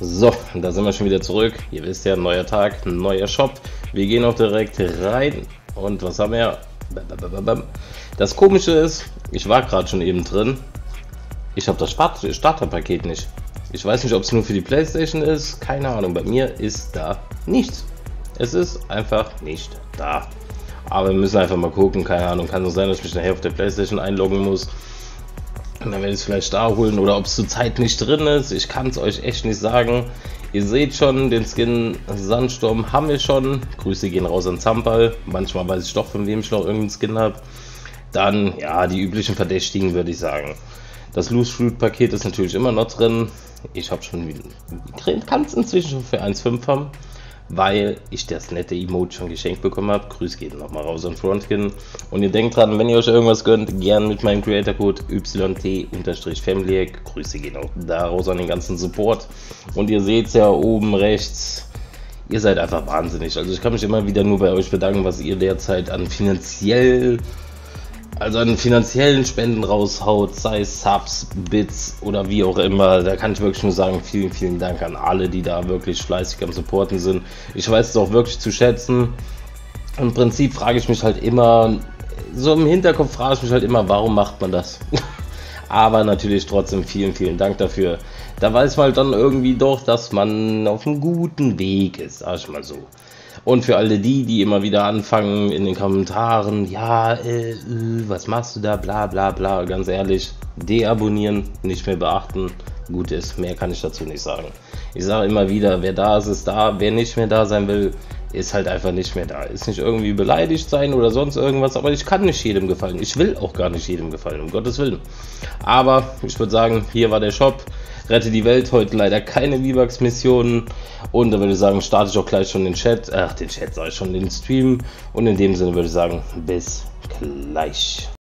So, da sind wir schon wieder zurück. Ihr wisst ja, neuer Tag, neuer Shop. Wir gehen auch direkt rein. Und was haben wir? Das Komische ist, ich war gerade schon eben drin. Ich habe das Starterpaket nicht. Ich weiß nicht, ob es nur für die PlayStation ist. Keine Ahnung, bei mir ist da nichts. Es ist einfach nicht da. Aber wir müssen einfach mal gucken. Keine Ahnung, kann so sein, dass ich mich nachher auf der PlayStation einloggen muss. Und dann werde ich es vielleicht da holen oder ob es zurzeit nicht drin ist. Ich kann es euch echt nicht sagen. Ihr seht schon, den Skin Sandsturm haben wir schon. Grüße gehen raus an Zampal. Manchmal weiß ich doch, von wem ich noch irgendeinen Skin habe. Dann, ja, die üblichen Verdächtigen würde ich sagen. Das Loose Fruit Paket ist natürlich immer noch drin. Ich habe schon, kann es inzwischen schon für 1,5 haben, weil ich das nette Emote schon geschenkt bekommen habe. Grüße geht nochmal raus an Frontkin. Und ihr denkt dran, wenn ihr euch irgendwas gönnt, gern mit meinem Creator-Code YT-Family. Grüße gehen auch da raus an den ganzen Support. Und ihr seht es ja oben rechts, ihr seid einfach wahnsinnig. Also ich kann mich immer wieder nur bei euch bedanken, was ihr derzeit an finanziellen Spenden raushaut, sei es Subs, Bits oder wie auch immer. Da kann ich wirklich nur sagen, vielen, vielen Dank an alle, die da wirklich fleißig am Supporten sind. Ich weiß es auch wirklich zu schätzen. Im Prinzip frage ich mich halt immer, so im Hinterkopf frage ich mich halt immer, warum macht man das? Aber natürlich trotzdem vielen, vielen Dank dafür. Da weiß man halt dann irgendwie doch, dass man auf einem guten Weg ist, sag ich mal so. Und für alle die immer wieder anfangen in den Kommentaren, ja, was machst du da, bla bla bla, ganz ehrlich, deabonnieren, nicht mehr beachten, gut ist, mehr kann ich dazu nicht sagen. Ich sage immer wieder, wer da ist, ist da, wer nicht mehr da sein will, ist halt einfach nicht mehr da. Ist nicht irgendwie beleidigt sein oder sonst irgendwas, aber ich kann nicht jedem gefallen. Ich will auch gar nicht jedem gefallen, um Gottes Willen. Aber ich würde sagen, hier war der Shop. Rette die Welt, heute leider keine V-Bucks-Missionen. Und da würde ich sagen, starte ich auch gleich schon den Chat. Den Stream. Und in dem Sinne würde ich sagen, bis gleich.